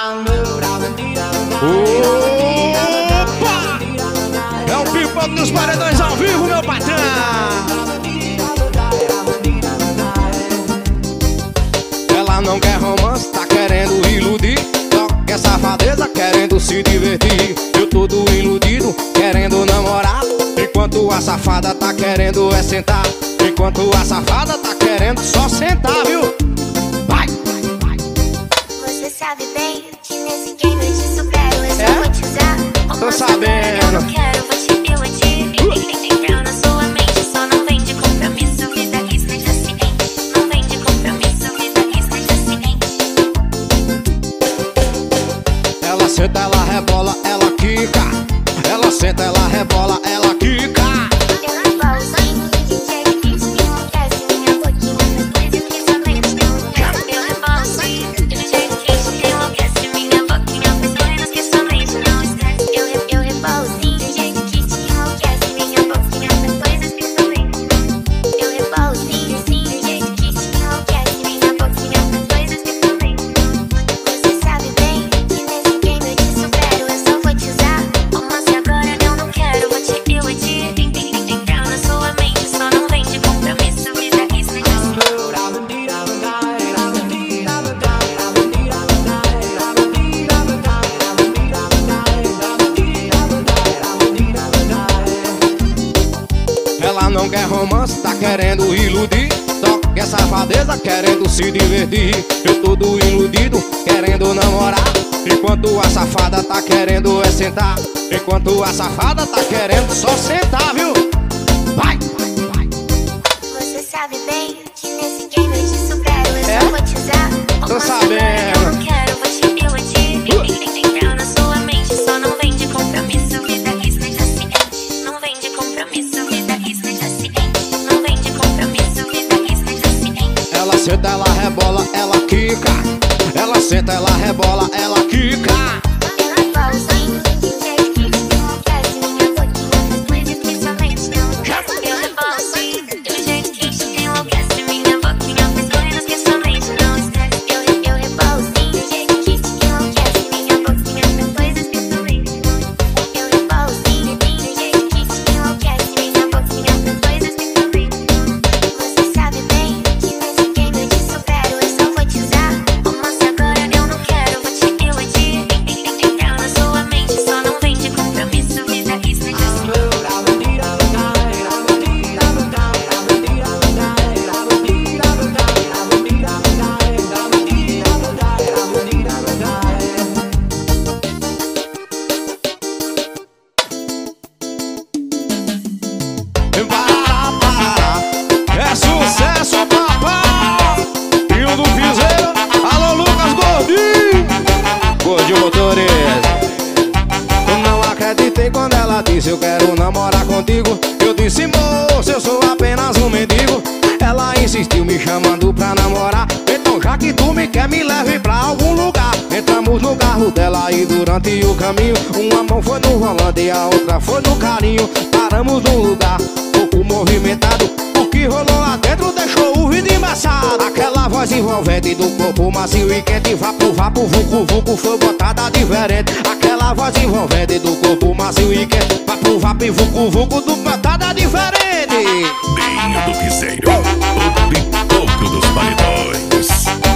Opa! É o Pipoco dos Paredões ao vivo, meu patrão. Ela não quer romance, tá querendo iludir. Só quer safadeza, querendo se divertir. Eu todo iludido, querendo namorar. Enquanto a safada tá querendo é sentar. Enquanto a safada tá querendo só sentar, viu? Vai! Você sabe bem que nesse game eu te supero. Eu só vou te usar. Tô sabendo. Eu não quero, vou te iludir. Entrar na sua mente, só não vem de compromisso. Vida que esteja ciente. Não vem de compromisso, vida que esteja ciente. Ela senta, ela rebola, ela quica. Ela senta, ela rebola, ela quica. Eu não posso, DJ que te enlouquece. Minha boquinha faz coisas que somente eu quero. Eu não posso, DJ que te enlouquece. Minha boquinha faz coisas que somente não esquece. Eu repouso, DJ que te enlouquece. Minha boquinha faz coisas que somente eu repouso, DJ que te enlouquece. Minha boquinha faz coisas que somente. Você sabe bem que nesse game eu te supero. Eu só vou te usar. Mas agora eu não quero, vou te iludir. Entrar na sua mente, só não vem de compromisso. Vida que esteja assim. Ela não quer romance, tá querendo iludir. Só quer safadeza, querendo se divertir. Eu todo iludido, querendo namorar. Enquanto a safada tá querendo é sentar. Enquanto a safada tá querendo só sentar, viu? Vai! Você sabe bem que nesse game eu te supero. Eu só vou te usar. Tô Mas sabendo. agora eu não quero, vou te iludir. Entrar na sua mente, só não vem de compromisso. Vida que esteja ciente. Não vem de compromisso, vida que esteja ciente. Não vem de compromisso, vida que esteja ciente. Ela senta, ela rebola, ela quica. Ela senta, ela rebola, ela quica. Eu não posso, DJ que te enlouquece. Minha boquinha faz coisas que somente eu quero. Eu não posso, DJ que te enlouquece. Minha boquinha faz coisas que somente não esquece. Eu repouso, DJ que te enlouquece. Minha boquinha faz coisas que somente eu repouso, DJ que te enlouquece. Minha boquinha faz coisas que somente. Você sabe bem que nesse game eu te supero. Eu só vou te usar. Mas agora eu não quero, vou te iludir. Entrar na sua mente, só não vem de compromisso. Vida que esteja assim. É sucesso, papai! E o do Piseiro, alô Lucas Gordinho! Gordinho Motorista. Eu não acreditei quando ela disse eu quero namorar contigo. Eu disse, moço, eu sou apenas um mendigo. Ela insistiu me chamando pra namorar. Então já que tu me quer, me leve pra algum lugar. Entramos no carro dela e durante o caminho uma mão foi no volante e a outra foi no carinho. Paramos num lugar pouco movimentado. O que rolou lá dentro deixou o vidro embaçado. Aquela voz envolvente do corpo macio e quente. Vapo, vapo, vucu, vucu, foi botada diferente. Aquela voz envolvente do corpo macio e quente. Vapo, vapo, vucu, vucu, do botada diferente. Binho do Piseiro, o Pipoco dos Paredões.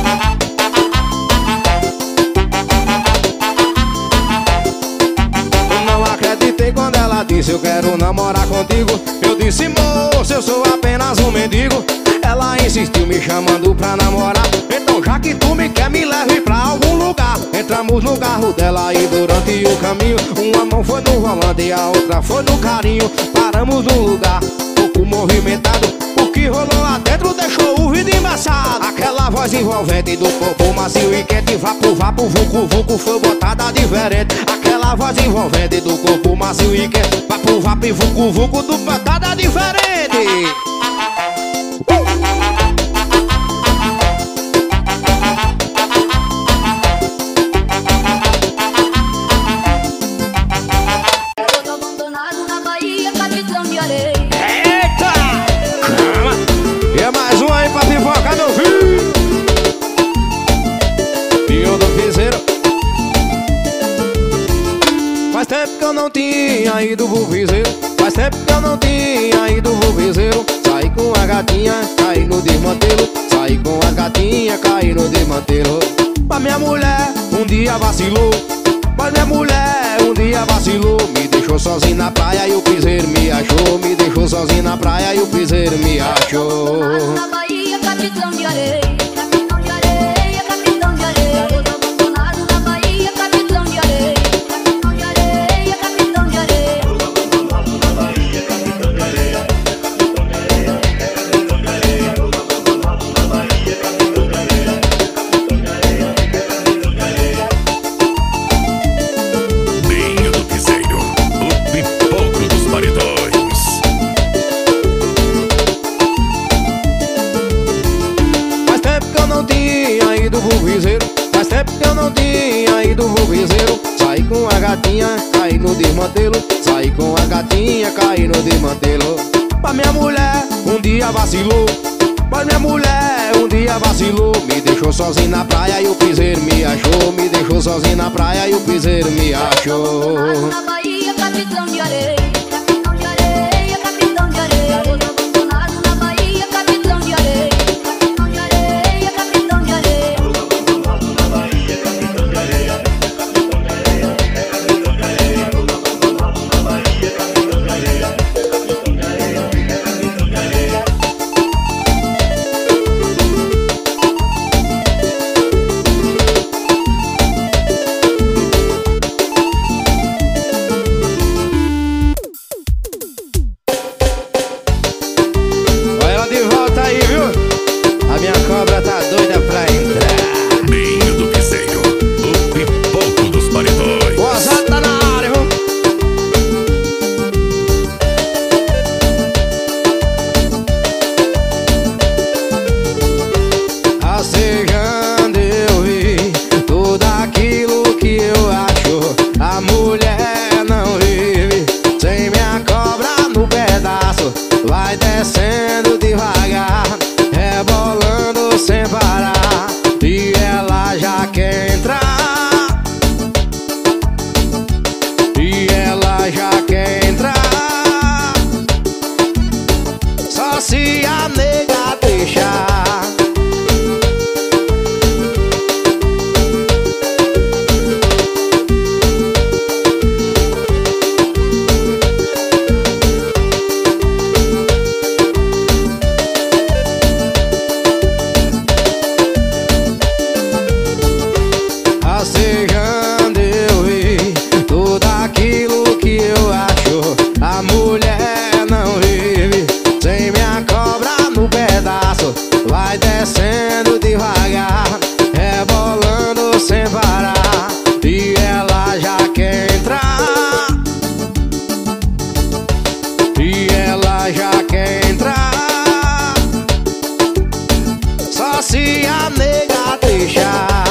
Eu não acreditei quando ela disse eu quero namorar contigo. Eu disse, moço, eu sou apenas um mendigo. Ela insistiu me chamando pra namorar. Então já que tu me quer, me leve pra algum lugar. Entramos no carro dela e durante o caminho uma mão foi no volante e a outra foi no carinho. Paramos num lugar pouco movimentado. O que rolou lá dentro deixou o vidro embaçado. Aquela voz envolvente do corpo macio e quente. Vapo, vapo, vucu, vucu, foi botada diferente. Aquela voz envolvente do corpo macio e quente. Vapo, vapo, vucu, vucu, do botada diferente. Eu tô abandonado na Bahia, capitão de areia. Eita! Calma! E é mais um aí pra pipocar, meu filho! Pinho do Piseiro, eu não tinha ido pro piseiro. Faz tempo que eu não tinha ido pro piseiro. Saí com a gatinha, caí no desmantelo. Saí com a gatinha, caí no desmantelo. Mas minha mulher um dia vacilou. Mas minha mulher um dia vacilou. Me deixou sozinho na praia e o piseiro me achou. Me deixou sozinho na praia e o piseiro me achou. Na Bahia, capitão de areia. Capitão de areia, capitão de areia. Garoto abandonado na Bahia, capitão de areia. Capitão de areia, capitão de areia. Binho do Piseiro, o pipoco dos paredões. Faz tempo que eu não tinha ido pro piseiro. Faz tempo que eu não tinha ido pro piseiro. Saí com a gatinha, caí no desmantelo. Saí com a gatinha, caí no desmantelo. Mas minha mulher um dia vacilou. Mas minha mulher um dia vacilou. Me deixou sozinho na praia e o piseiro me achou. Me deixou sozinho na praia e o piseiro me achou. Na Bahia, capitão de areia. Capitão de areia, capitão de areia. Garoto abandonado na Bahia, capitão de areia. Capitão de areia, capitão de areia. Olha ela de volta aí, viu? A minha cobra tá doida pra entrar. Binho do Piseiro, o pipoco dos paredões. O azar tá na área, viu? Rastejando eu vi tudo aquilo que eu acho. A mulher não vive sem minha cobra no pedaço. Vai descendo devagar, rebolando sem parar. E ela já quer entrar. E ela já quer entrar. Só se a nega deixar. Rastejando eu vi tudo aquilo que eu acho. A mulher não vive sem minha cobra no pedaço. Vai descendo devagar, rebolando sem parar. E ela já quer entrar. E ela já quer entrar. Só se a nega deixar.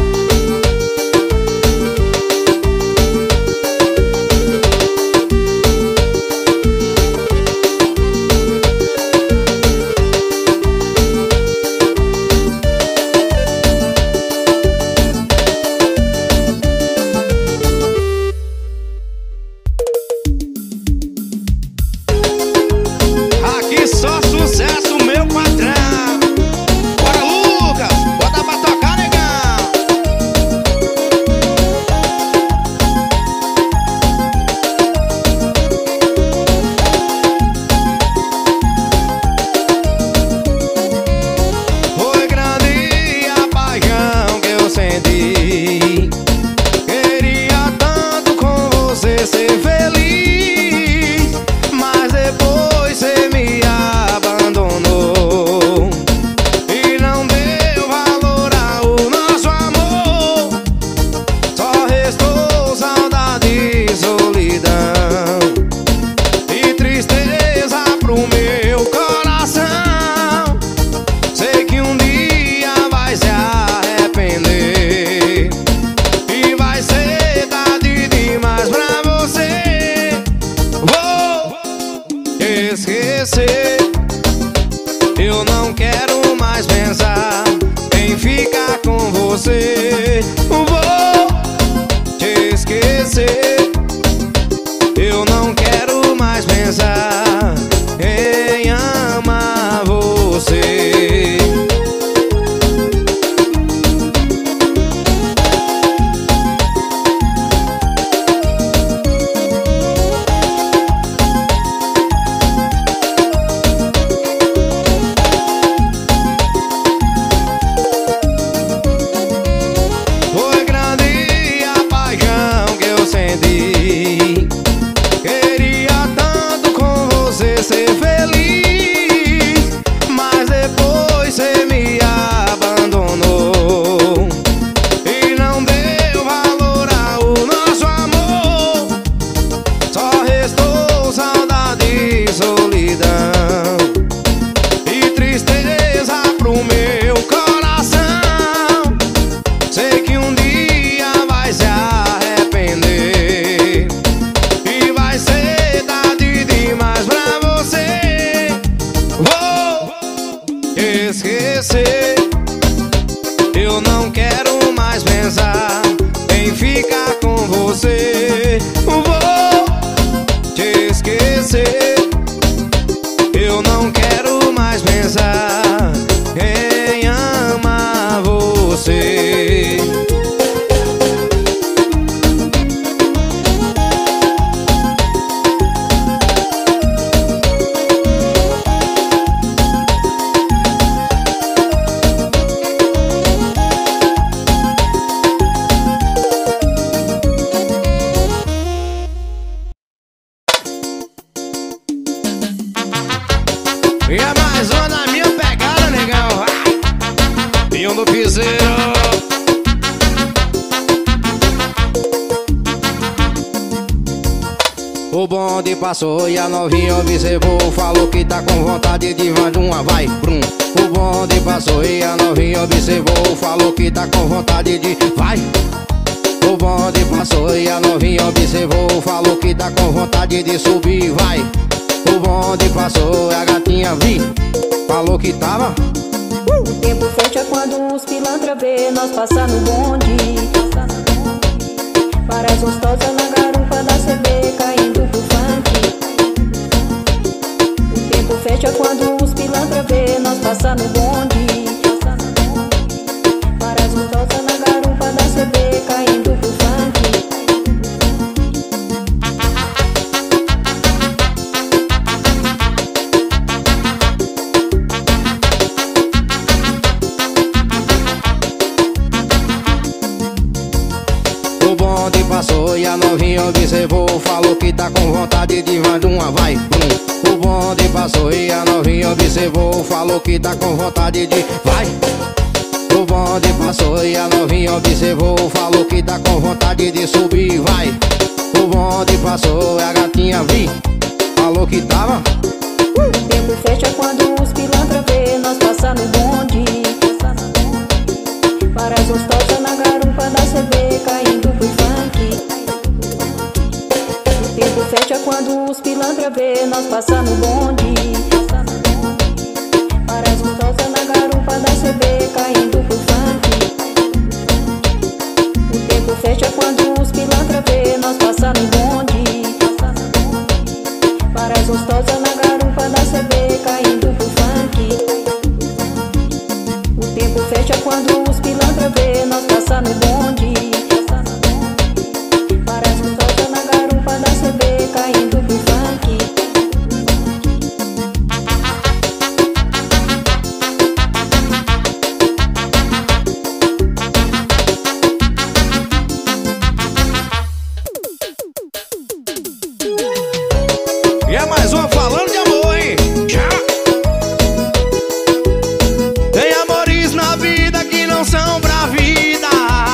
Aqui só sucesso, meu patrão. Bora, Lucas, bota pra tocar, negão. Foi grande a paixão que eu senti. Queria tanto com você ser feliz, mas depois você me abandonou e não deu valor ao nosso amor. Só restou saudade e solidão e tristeza pro meu coração. Sei que um dia vai se arrepender e vai ser tarde demais pra você. Vou esquecer. Eu não quero mais pensar em ficar com você. Vou te esquecer. O bonde passou e a novinha observou. Falou que tá com vontade de uma, vai, brum. O bonde passou e a novinha observou. Falou que tá com vontade de, vai. O bonde passou e a novinha observou. Falou que tá com vontade de subir, vai. O bonde passou e a gatinha vi. Falou que tava. O tempo fecha quando os pilantra vê nós passar no bonde. Para as gostosas na garupa da CB caindo pro funk. O tempo fecha quando os pilantra vê nós passar no bonde. Para as gostosas na garupa da CB caindo pro funk. O bonde passou e a novinha observou. Falou que tá com vontade de uma, vai, brum. O bonde passou e a novinha observou. Falou que tá com vontade de, vai. O bonde passou e a novinha observou. Falou que tá com vontade de subir, vai. O bonde passou e a gatinha vi. Falou que tava. O tempo fecha quando os pilantra vê nós passar no bonde. Para as gostosas na garupa da CB caindo pro funk. O tempo fecha quando os pilantra vê nós passar no bonde. Para as gostosas na garupa da CB caindo pro funk. O tempo fecha quando os pilantra vê nós passar no bonde. Para as gostosas na garupa da CB caindo pro funk. O tempo fecha quando os pilantra vê nós passar no bonde. Para as gostosas na garupa da CB caindo pro funk. E é mais uma falando de amor, hein? Já! Tem amores na vida que não são pra vida.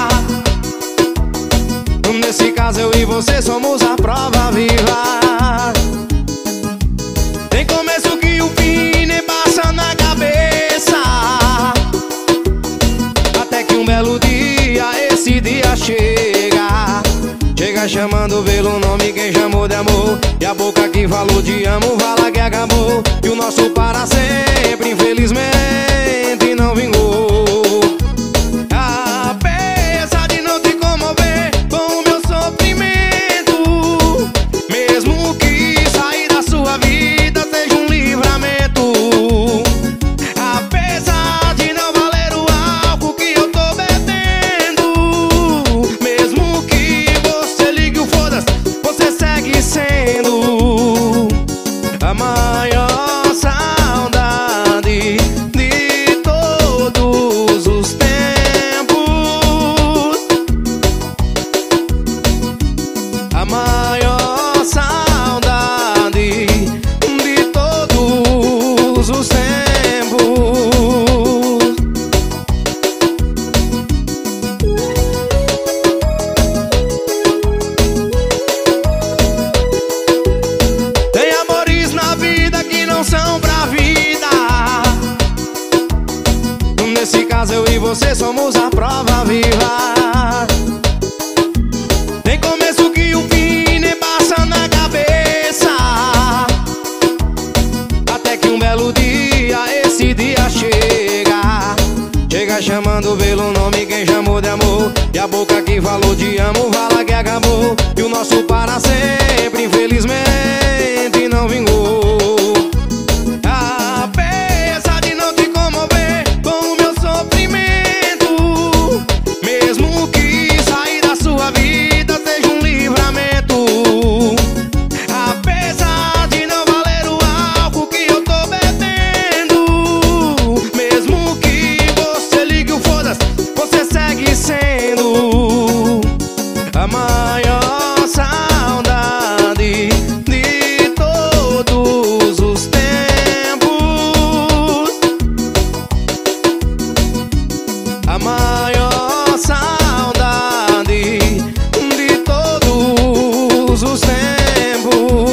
Nesse caso eu e você somos a prova viva. Tem começo que o fim nem passa na cabeça. Até que um belo dia, esse dia chega. Chega chamando pelo nome quem chamou de amor. E a boca que falou te amo fala que acabou. E o nosso para sempre, infelizmente, não vingou. Apesar de não te comover com o meu sofrimento, mesmo que sair da sua vida seja um livramento. Apesar de não valer o álcool que eu tô bebendo, mesmo que você ligue o foda-se, você segue sendo a maior saudade de todos os tempos. A maior saudade de todos os tempos. Tem amores na vida que não são pra vida. Nesse caso eu e você somos a prova viva. Tem começo que o fim nem passa na cabeça. Até que um belo dia, esse dia chega. Chega chamando pelo nome quem chamou de amor. E a boca que falou te amo fala que acabou. E o nosso para sempre, infelizmente, não vingou. Apesar de não te comover com o meu sofrimento, mesmo que sair da sua vida seja um livramento. Apesar de não valer o álcool que eu tô bebendo, mesmo que você ligue o foda-se, você segue sendo a maior saudade de todos os tempos. A maior saudade de todos os tempos.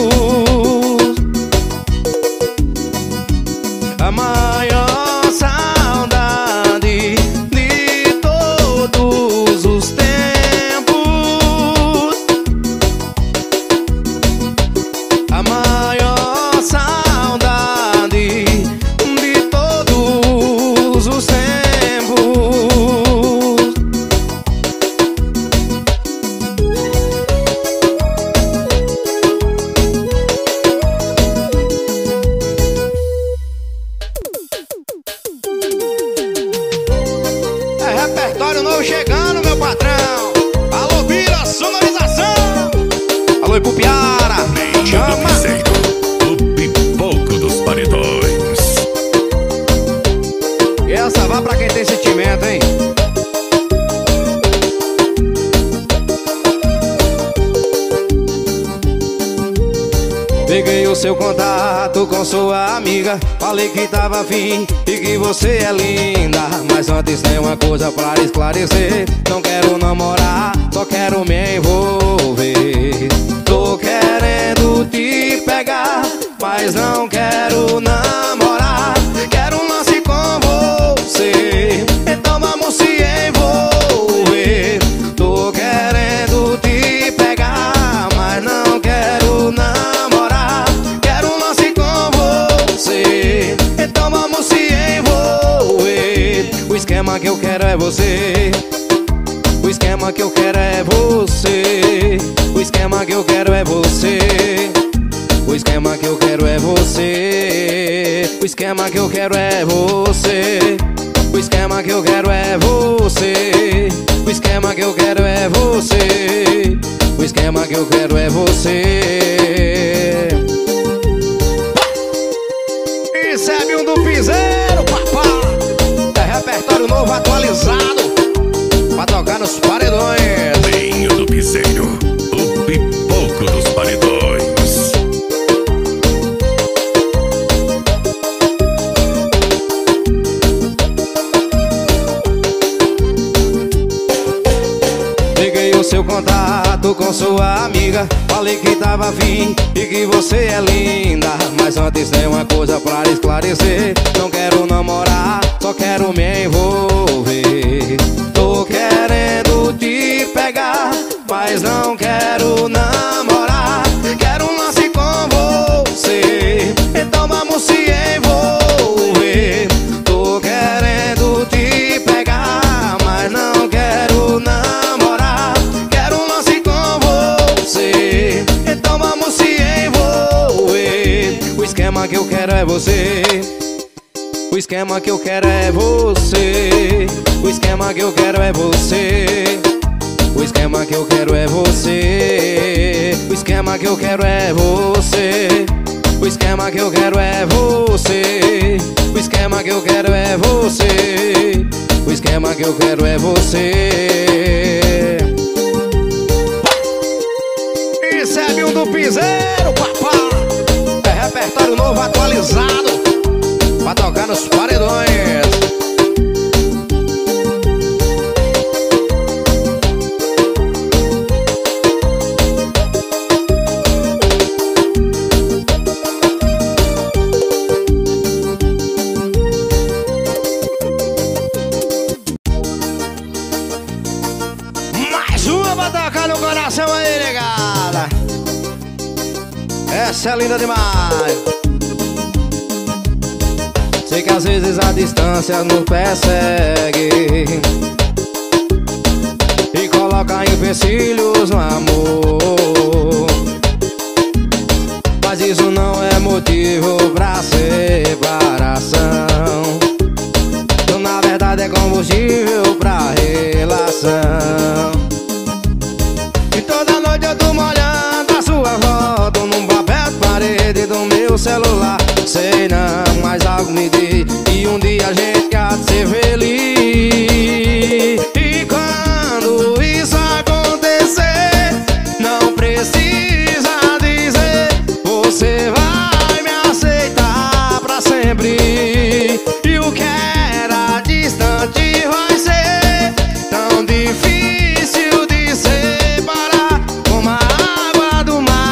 Peguei o seu contato com sua amiga, falei que tava afim e que você é linda. Mas antes tem uma coisa pra esclarecer: não quero namorar, só quero me envolver. Tô querendo te pegar, mas não quero namorar. Quero um lance com você, então vamos se envolver. Tô querendo te pegar, mas não quero namorar. Quero um lance com você, então vamos se envolver. O esquema que eu quero é você. O esquema que eu quero é você. O esquema que eu quero é você. O esquema que eu quero é você. O esquema que eu quero é você. O esquema que eu quero é você. O esquema que eu quero é você. O esquema que eu quero é você. Recebe um do piseiro, papá. É repertório novo atualizado pra tocar nos paredões. Linho do piseiro, o pipoco dos paredões. Peguei o seu contato com sua amiga, falei que tava afim e que você é linda. Mas antes tem uma coisa pra esclarecer: não quero namorar, só quero me envolver. Tô querendo te pegar, mas não quero namorar. Quero um lance com você, então vamos se envolver. Tô querendo te pegar, mas não quero namorar. Quero um lance com você, então vamos se envolver. O esquema que eu quero é você. O esquema que eu quero é você. O esquema que eu quero é você. O esquema que eu quero é você. O esquema que eu quero é você. O esquema que eu quero é você. O esquema que eu quero é você. O esquema que eu quero é você. Recebe um do piseiro, papá. É repertório novo atualizado pra tocar nos paredões. Mais uma pra tocar no coração aí, negada. Essa é linda demais. Sei que às vezes a distância nos persegue e coloca empecilhos no amor, mas isso não é motivo pra separação. Na verdade é combustível pra relação. E toda noite eu durmo olhando a sua foto num papel de parede do meu celular. Sei não, mas algo me diz que um dia a gente há de ser feliz. E quando isso acontecer, não precisa dizer, você vai me aceitar pra sempre. E o que era distante vai ser tão difícil de separar como a água do mar.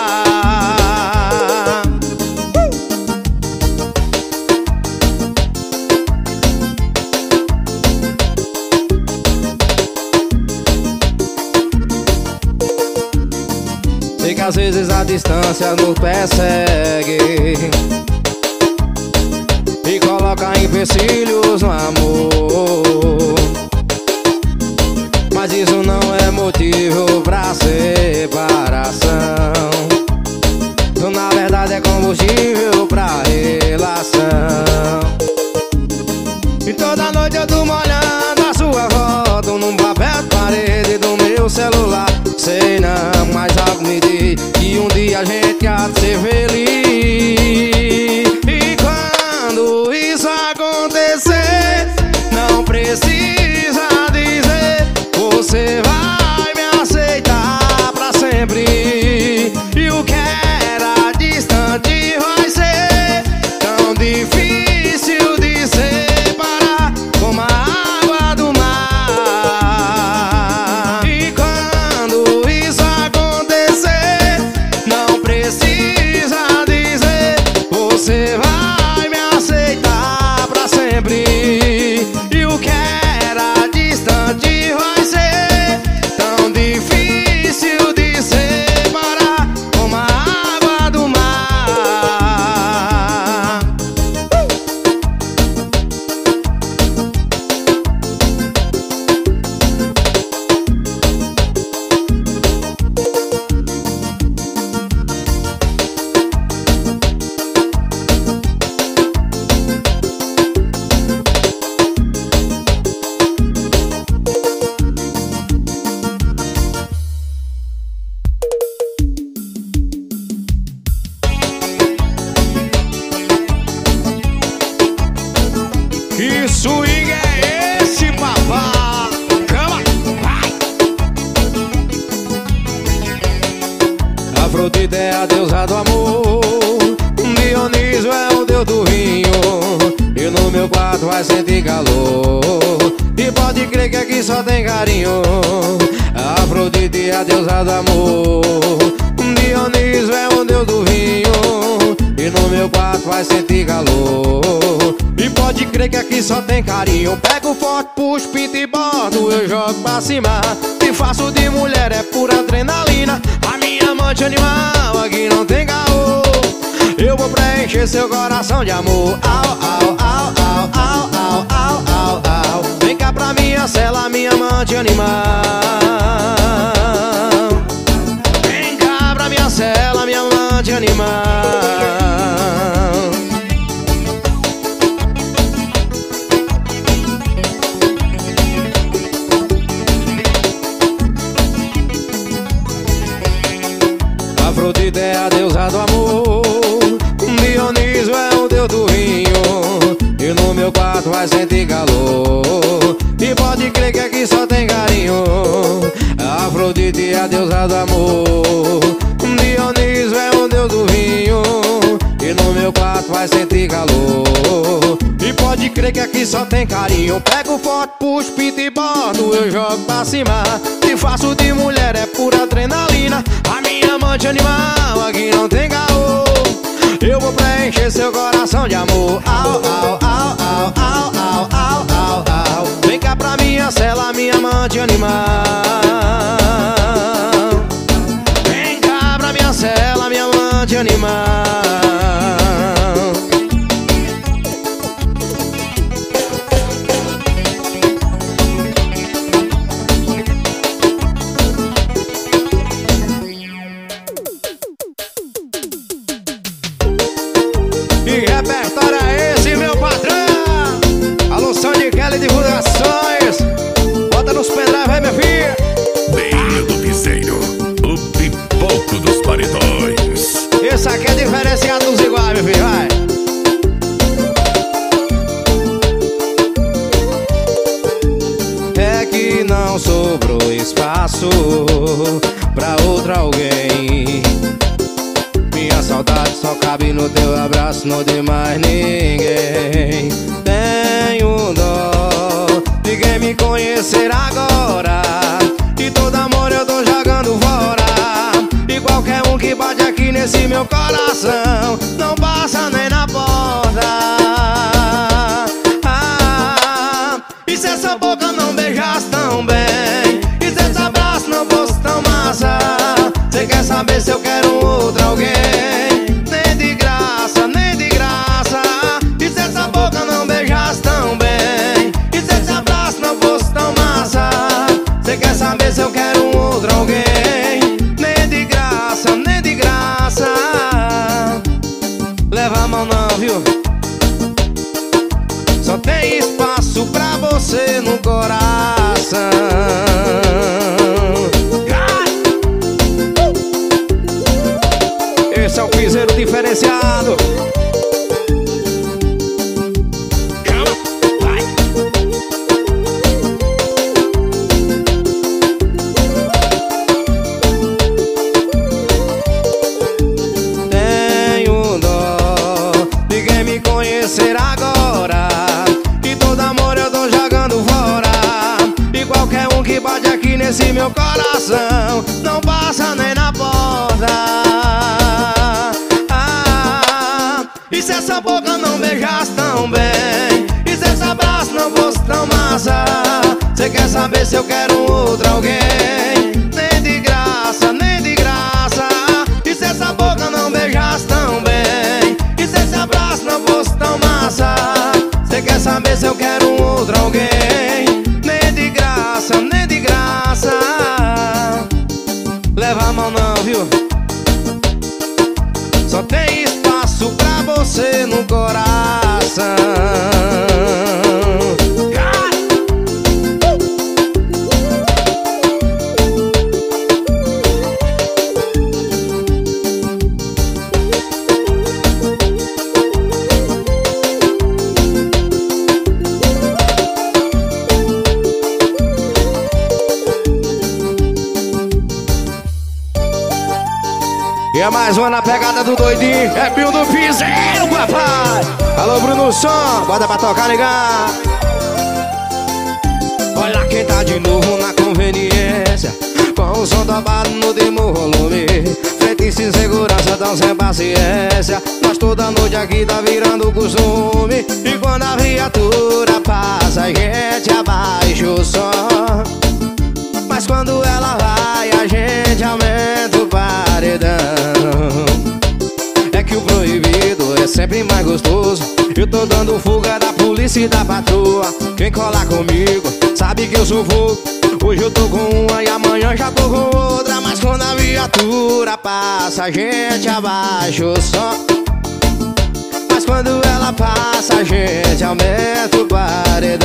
Sei que às vezes a distância nos persegue e coloca empecilhos no amor, mas isso não é motivo pra separação. Na verdade é combustível pra relação. E toda noite eu durmo olhando a sua foto num papel de parede do meu celular. Sei não, mas algo me diz que um dia a gente há de ser feliz. E quando isso acontecer, não precisa dizer, você vai me aceitar pra sempre. E o que era de Afrodite é a deusa do amor, Dionísio é o deus do vinho, e no meu quarto vai sentir calor. E pode crer que aqui só tem carinho. Afrodite é a deusa do amor, Dionísio é o deus do vinho, e no meu quarto vai sentir calor. E pode crer que aqui só tem carinho. Pego forte, puxo, pinto e bordo, eu jogo pra cima. Se faço de mulher é pura adrenalina. A minha amante animal, aqui não tem caô. Eu vou preencher seu coração de amor. Au, au, au, au, au, au, au, au, au. Vem cá pra minha cela, minha amante animal. Vem cá pra minha cela, minha amante animal. Afrodite é a deusa do amor, Dionísio é o deus do vinho, e no meu quarto vai sentir calor. E pode crer que aqui só tem carinho. Afrodite é a deusa do amor, Dionísio é o deus do vinho, e no meu quarto vai sentir calor. E pode crer que aqui só tem carinho. Pego forte, puxo, pinto e bordo, eu jogo pra cima. Se faço de mulher é pura adrenalina. A minha amante animal, aqui não tem caô. Eu vou preencher seu coração de amor. Au, au, au, au, au, au, au, au, au. Vem cá pra minha cela, minha amante animal. Vem cá pra minha cela, minha amante animal. Que repertório é esse, meu patrão? Alô, Sandy Kelly Divulgações. Bota nos pendrive aí, minha filha. Bem do Piseiro, o pipoco dos paredões. Esse aqui é diferenciado dos iguais, meu filho, vai. É que não sobrou espaço pra outro alguém. Minha saudade só cabe no teu abraço, não de mais ninguém. Tenho dó de quem me conhecer agora, e todo amor eu tô jogando fora. E qualquer um que bate aqui nesse meu coração não passa nem na porta. E se essa boca não beijasse tão bem, e se esse abraço não fosse tão massa, cê quer saber se eu quero um outro alguém? Nem de graça, nem de graça. E se essa boca não beijasse tão bem, e se esse abraço não fosse tão massa, cê quer saber se eu quero um outro alguém? Nem de graça, nem de graça. Leva a mão não, viu? Só tem espaço pra você no coração. Esse é o piseiro diferenciado. Vai. Tenho dó de quem me conhecer agora, e todo amor eu tô jogando fora. E qualquer um que bate aqui nesse meu coração não passa nem na porta. E se essa boca não beijasse tão bem, e se esse abraço não fosse tão massa, cê quer saber se eu quero um outro alguém? Nem de graça, nem de graça. E se essa boca não beijasse tão bem, e se esse abraço não fosse tão massa, cê quer saber se eu quero um outro alguém? Nem de graça, nem de graça. Leva a mão não, viu? Só tem espaço pra você no coração. E é mais uma na pegada do doidinho. É Bill do Piseiro, papai. Alô, Bruno Som, bota pra tocar, ligar. Olha quem tá de novo na conveniência, com o som dobrado no último volume. Frente e segurança, tão sem paciência. Nós toda noite aqui tá virando costume. E quando a viatura passa, a gente abaixa o som. Mas quando ela vai, a gente aumenta o paredão. É que o proibido é sempre mais gostoso. Eu tô dando fuga da polícia e da patroa. Quem colar comigo sabe que eu sou fogo. Hoje eu tô com uma e amanhã já tô com outra. Mas quando a viatura passa, a gente abaixa o som. Mas quando ela passa, a gente aumenta o paredão.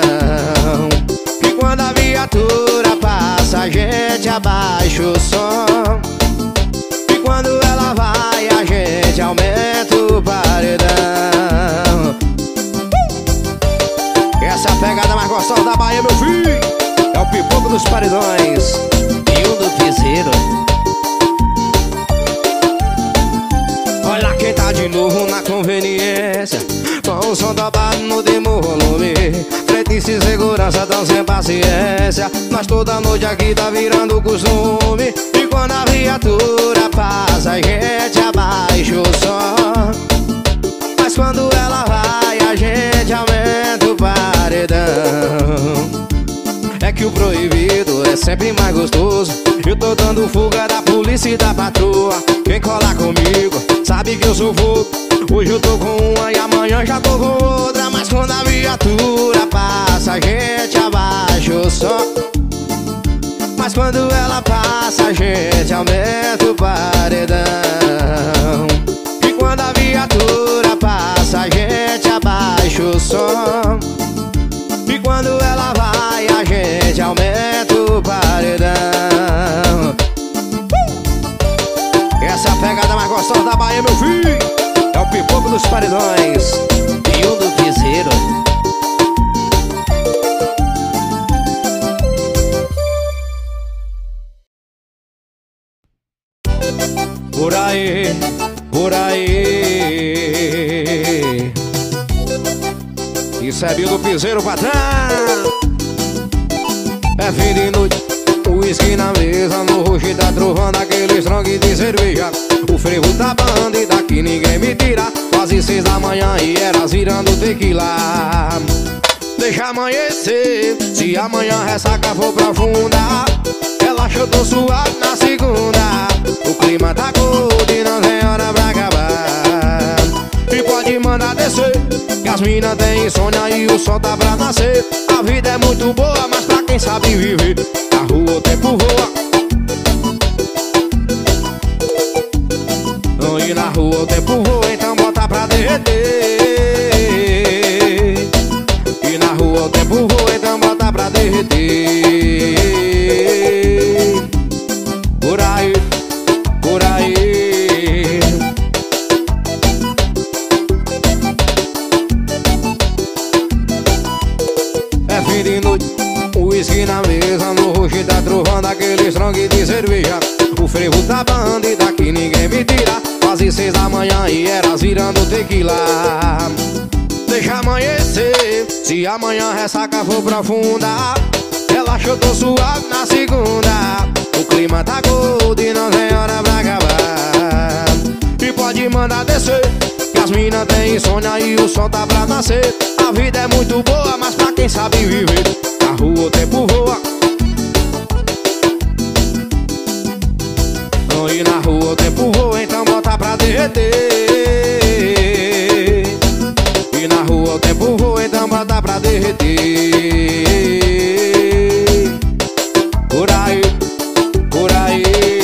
E quando a viatura passa, a gente abaixa o som. E quando ela vai, a gente aumenta o paredão. Essa é a pegada mais gostosa da Bahia, meu filho. É o pipoco dos paredões e o do piseiro. Olha quem tá de novo na conveniência, com o som dobrado no último volume. Frente e segurança, tão sem paciência. Nós toda noite aqui tá virando costume. E quando a viatura passa, a gente abaixa o som. Mas quando ela vai, a gente aumenta o paredão. É que o proibido é sempre mais gostoso. Eu tô dando fuga da polícia e da patroa. Quem colar comigo sabe que eu sou fogo. Hoje eu tô com uma e amanhã já tô com outra. Mas quando a viatura passa, a gente abaixa o som. Mas quando ela passa, a gente aumenta o paredão. E quando a viatura passa, a gente abaixa o som. E quando ela vai, a gente aumenta o paredão. Essa é a pegada mais gostosa da Bahia, meu filho. É o pipoco dos paredões e o do piseiro. Por aí, por aí. Isso é Bill do Piseiro, patrão. É fim de noite, uísque na mesa, no roxo tá trovando aquele strong de cerveja. O frevo tá bando e daqui ninguém me tira. Quase 6 da manhã e era virando tequila. Deixa amanhecer, se amanhã ressaca for profunda. Relaxa, eu tô suave na segunda. O clima tá gordo e não tem hora pra acabar. E pode mandar descer, que as minas têm insônia e o sol tá pra nascer. A vida é muito boa, mas pra quem sabe viver, na rua o tempo voa. E na rua o tempo voa, então bota pra derreter. E na rua o tempo voa, então bota pra derreter. Por aí, por aí. É fim de noite, uísque na mesa, no roxo tá trovando aquele strong de cerveja. O frevo tá bando e daqui ninguém me tira. Quase 6 da manhã e era virando tequila. Deixa amanhecer, se amanhã ressaca for profunda. Relaxa, eu tô suave na segunda. O clima tá gordo e não tem hora pra acabar. E pode mandar descer, que as minas têm insônia e o sol tá pra nascer. A vida é muito boa, mas pra quem sabe viver, na rua o tempo voa. E na rua o tempo voa, então bota pra derreter. E na rua o tempo voa, então bota pra derreter. Por aí, por aí.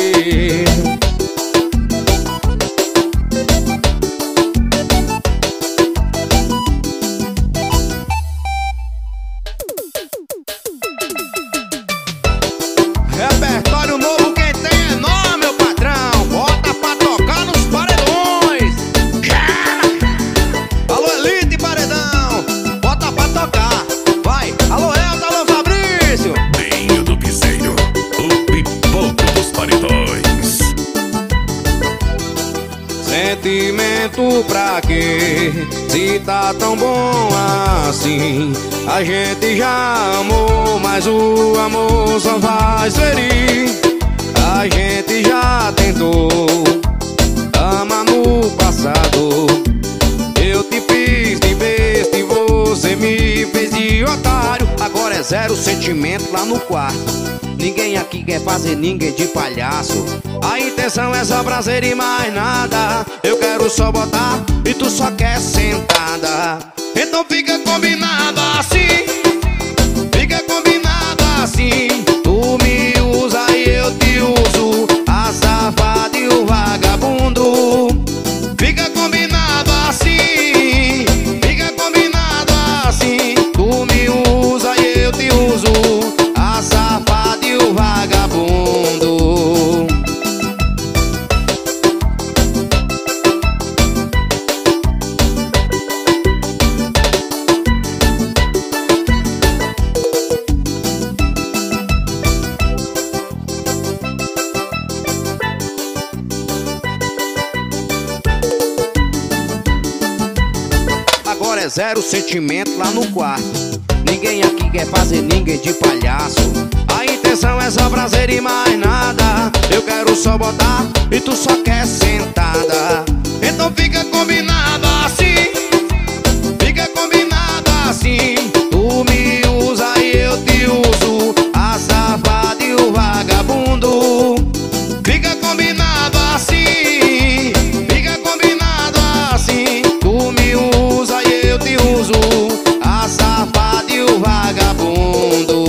Repertório novo, quem tem é nós, meu patrão. Bota pra tocar nos paredões. Alô, Elite Paredão, bota pra tocar, vai. volto pra quê? Se tá tão bom assim. A gente já amou, mas o amor só faz ferir. A gente já tentou amar no passado. Eu te fiz de besta e você me fez de otário. Agora é zero sentimento lá no quarto. Ninguém aqui quer fazer ninguém de palhaço. A intenção é só prazer e mais nada. Eu quero só botar e tu só quer sentada. Então fica combinado assim. Fica combinado assim. Tu me usa e eu te uso. A safada e o vagabundo. Fica combinado assim. Fica combinado assim. Tu me usa e eu te uso. A safada e o vagabundo. Agora é zero sentimento lá no quarto. Ninguém aqui quer fazer ninguém de palhaço. A intenção é só prazer e mais nada. Eu quero só botar e tu só quer sentada. Então fica combinado assim. Fica combinado assim. Tu me usa e eu te uso. A safada e o vagabundo. Fica combinado assim. Fica combinado assim. Tu me usa e eu te uso. A safada e o vagabundo.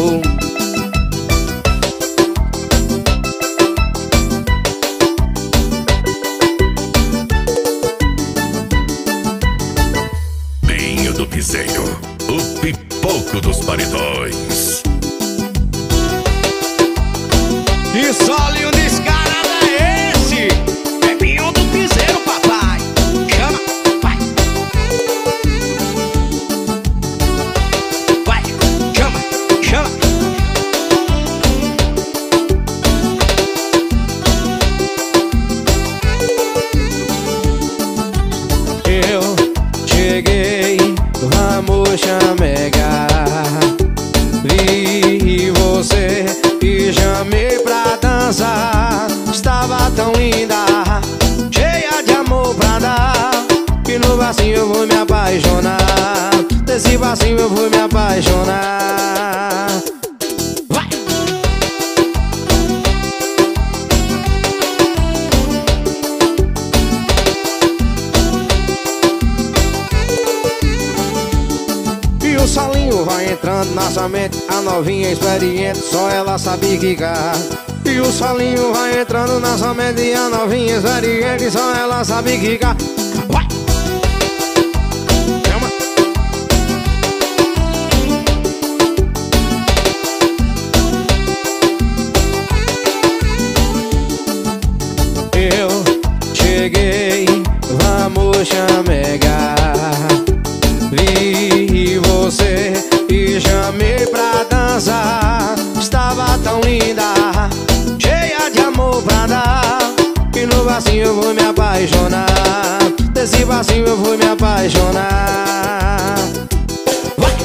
Binho do Piseiro, o pipoco dos paredões. E só descarado é esse? É Binho do Piseiro, papai. Chama, vai. Vai, chama, chama. Eu cheguei, vamos chamegar. Vi você e chamei pra dançar. Estava tão linda, cheia de amor pra dar. E no vacinho eu vou me apaixonar. Desse vacinho eu vou me apaixonar. Vai! E o salinho vai entrando na sua mente. A novinha experiente, só ela sabe quicar. E o salinho vai entrando na sua mente. E a novinha experiente, só ela sabe quicar. Vai! Chama! Eu cheguei, vamos chamegar. Vi você e chamei pra dançar. Estava tão linda, cheia de amor pra dar. E no vacinho eu vou me apaixonar. Desse vacinho eu vou me apaixonar. Vai!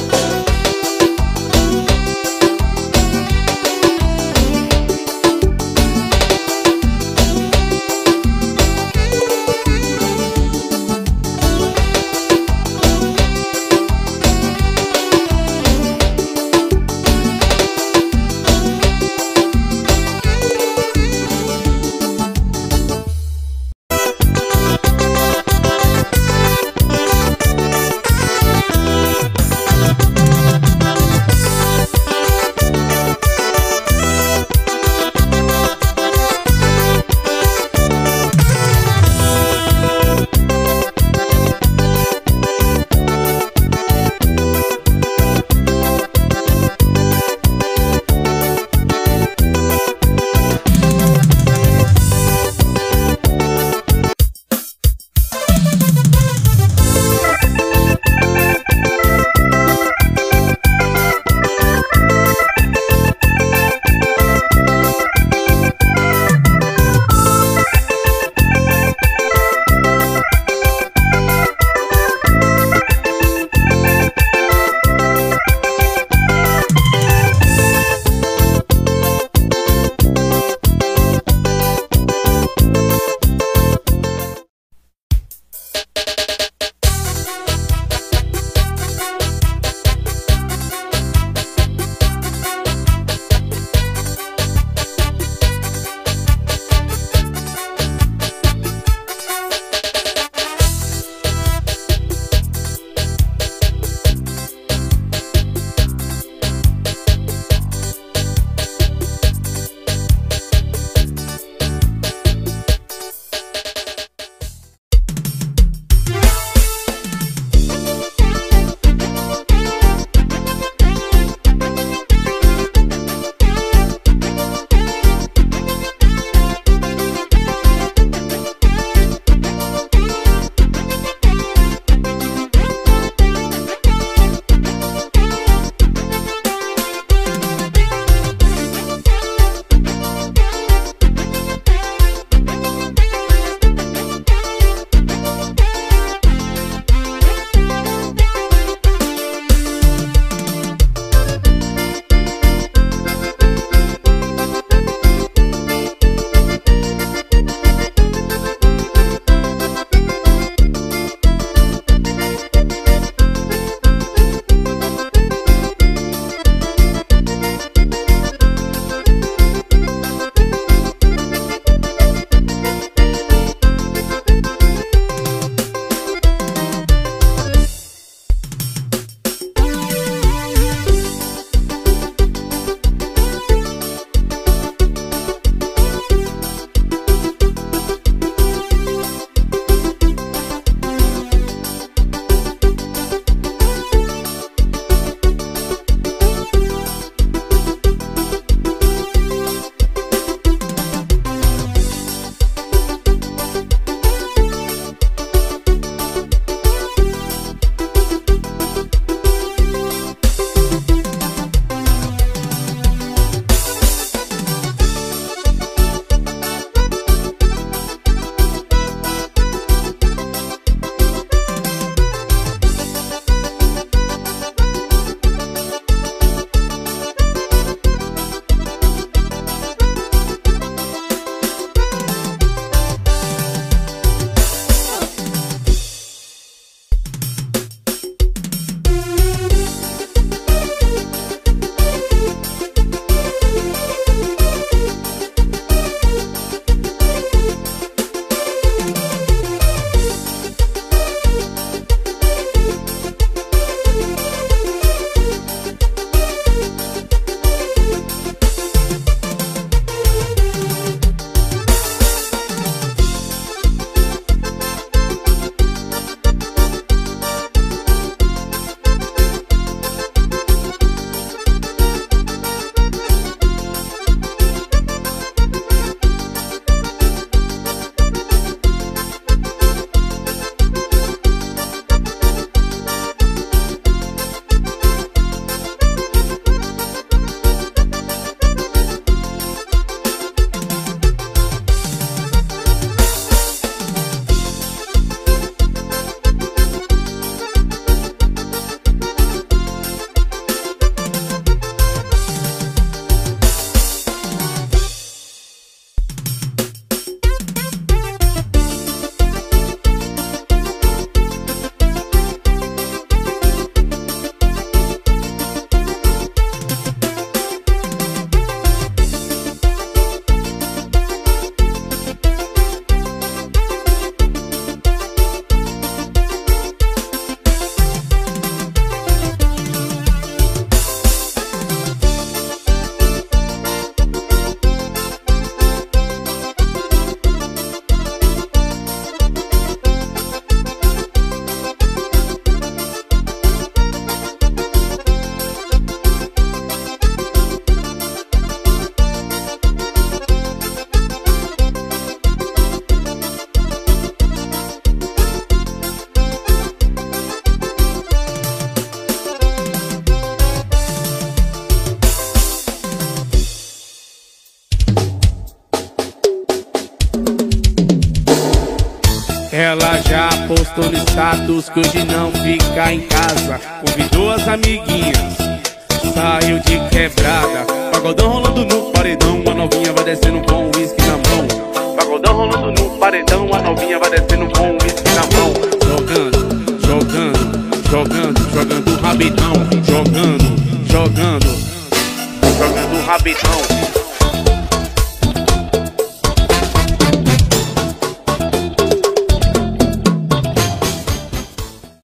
Ela já postou no status que hoje não fica em casa. Convidou as amiguinhas, saiu de quebrada. Pagodão rolando no paredão, a novinha vai descendo com o uísque na mão. Pagodão rolando no paredão, a novinha vai descendo com o uísque na mão. Jogando, jogando, jogando, jogando o rabidão. Jogando, jogando, jogando o rabidão.